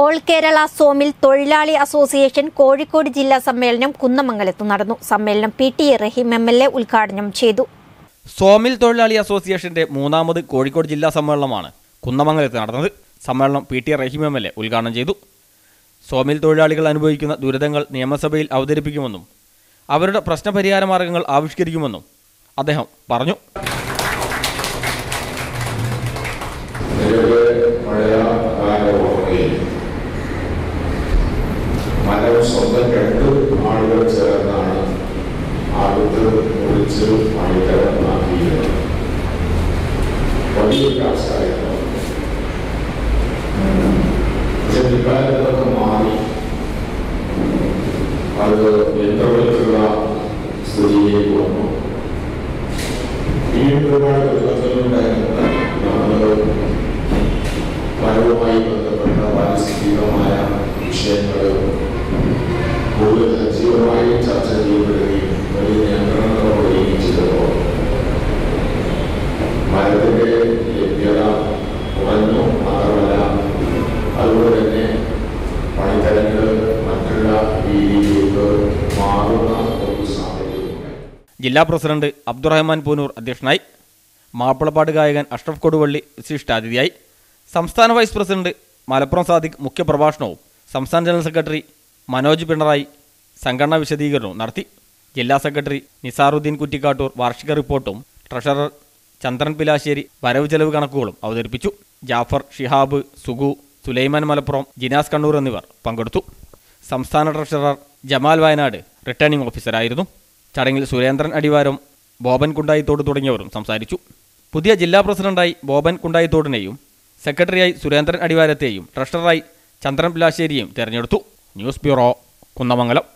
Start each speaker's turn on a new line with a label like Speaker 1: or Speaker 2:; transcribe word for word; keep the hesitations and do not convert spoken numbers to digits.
Speaker 1: All Kerala സോമിൽ തൊഴിലാളി association Kozhikode ജില്ലാ സമ്മേളനം കുന്നമംഗലത്ത് നടന്നു. സമ്മേളനം P T A Rahim M L A ഉദ്ഘാടനം ചെയ്തു.
Speaker 2: സോമിൽ തൊഴിലാളി അസോസിയേഷന്റെ മൂന്നാമത് കോഴിക്കോട് ജില്ലാ സമ്മേളനമാണ് കുന്നമംഗലത്ത് നടന്നത്. സമ്മേളനം P T A Rahim M L A ഉദ്ഘാടനം ചെയ്തു. സോമിൽ തൊഴിലാളികൾ അനുഭവിക്കുന്ന ദുരിതങ്ങൾ നിയമസഭയിൽ അവതരിപ്പിക്കുമെന്നും അവരുടെ പ്രശ്നപരിഹാര മാർഗങ്ങൾ ആവിഷ്കരിക്കുമെന്നും അദ്ദേഹം പറഞ്ഞു.
Speaker 3: മരം സ്വന്തം രണ്ട് ആളുകൾ ചേർന്നാണ് ആളുകൾ മുറിച്ച് മഴക്കരമാക്കിയത്. വലിയൊരു കാശായിരുന്നു. ഇക്കാലത്തൊക്കെ മാറി അത് യന്ത്രവൽക്കുള്ള സ്ഥിതിയിലേക്ക് വന്നു. വീണ്ടും ഒരുപാട് ദുരിതങ്ങളുണ്ടായിരുന്നു. നമ്മൾ മരവുമായി ബന്ധപ്പെട്ട പാരിസ്ഥിതികമായ വിഷയങ്ങൾ കൂടുതൽ സജീവമായി ചർച്ച ചെയ്യപ്പെടുകയും വലിയ നിയന്ത്രണങ്ങളോടുകയും ചെയ്തപ്പോൾ മരത്തിന്റെ ലഭ്യത കുറഞ്ഞു. മാത്രമല്ല അതുകൊണ്ട് തന്നെ പണിത്തരങ്ങൾ മറ്റുള്ള രീതിയിലേക്ക് മാറുന്ന ഒരു സാഹചര്യമുണ്ടായി.
Speaker 2: ജില്ലാ പ്രസിഡന്റ് അബ്ദുറഹ്മാൻ പൂനൂർ അധ്യക്ഷനായി. മാപ്പിളപ്പാട്ട് ഗായകൻ അഷ്റഫ് കൊടുവള്ളി വിശിഷ്ടാതിഥിയായി. സംസ്ഥാന വൈസ് പ്രസിഡന്റ് മലപ്പുറം സാദിഖ് മുഖ്യപ്രഭാഷണവും സംസ്ഥാന ജനറൽ സെക്രട്ടറി മനോജ് പിണറായി സംഘടനാ വിശദീകരണവും നടത്തി. ജില്ലാ സെക്രട്ടറി നിസാറുദ്ദീൻ കുറ്റിക്കാട്ടൂർ വാർഷിക റിപ്പോർട്ടും ട്രഷറർ ചന്ദ്രൻ പിലാശ്ശേരി വരവ് ചെലവ് കണക്കുകളും അവതരിപ്പിച്ചു. ജാഫർ, ഷിഹാബ്, സുഗു, സുലൈമാൻ മലപ്പുറം, ജിനാസ് കണ്ണൂർ എന്നിവർ പങ്കെടുത്തു. സംസ്ഥാന ട്രഷറർ ജമാൽ വയനാട് റിട്ടേണിംഗ് ഓഫീസറായിരുന്നു. ചടങ്ങിൽ സുരേന്ദ്രൻ അടിവാരം, ബോബൻ കുണ്ടായിത്തോട് തുടങ്ങിയവരും സംസാരിച്ചു. പുതിയ ജില്ലാ പ്രസിഡന്റായി ബോബൻ കുണ്ടായിത്തോടിനെയും സെക്രട്ടറിയായി സുരേന്ദ്രൻ അടിവാരത്തെയും ട്രഷററായി ചന്ദ്രൻ പിലാശ്ശേരിയെയും തെരഞ്ഞെടുത്തു. News bureau, Kunnamangalam.